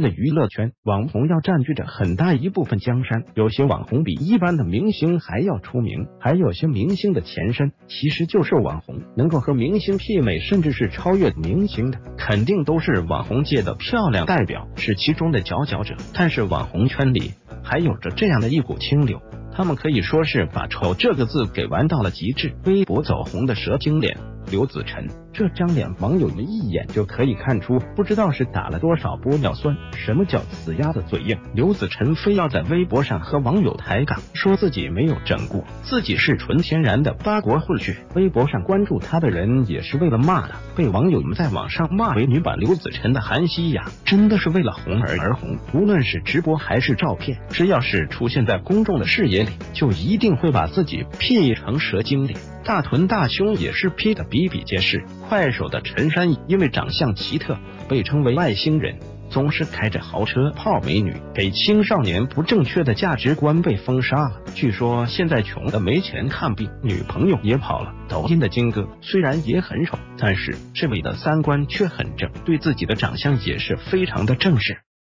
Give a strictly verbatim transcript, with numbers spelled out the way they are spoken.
的娱乐圈，网红要占据着很大一部分江山。有些网红比一般的明星还要出名，还有些明星的前身其实就是网红。能够和明星媲美，甚至是超越明星的，肯定都是网红界的漂亮代表，是其中的佼佼者。但是网红圈里还有着这样的一股清流，他们可以说是把丑这个字给玩到了极致。微博走红的蛇精脸刘子晨，这张脸网友们一眼就可以看出，不知道是打了多少玻尿酸。什么叫死鸭子嘴硬？刘子晨非要在微博上和网友抬杠，说自己没有整过，自己是纯天然的八国混血。微博上关注他的人也是为了骂他，被网友们在网上骂为女版刘子晨的韩熙雅，真的是为了红而而红。无论是直播还是照片，只要是出现在公众的视野里，就一定会把自己 P 成蛇精脸。大臀大胸也是 P 的比比皆是。快手的陈珊妮因为长相奇特，被称为外星人，总是开着豪车泡美女，给青少年不正确的价值观被封杀了。据说现在穷的没钱看病，女朋友也跑了。抖音的金哥虽然也很丑，但是这位的三观却很正，对自己的长相也是非常的正视。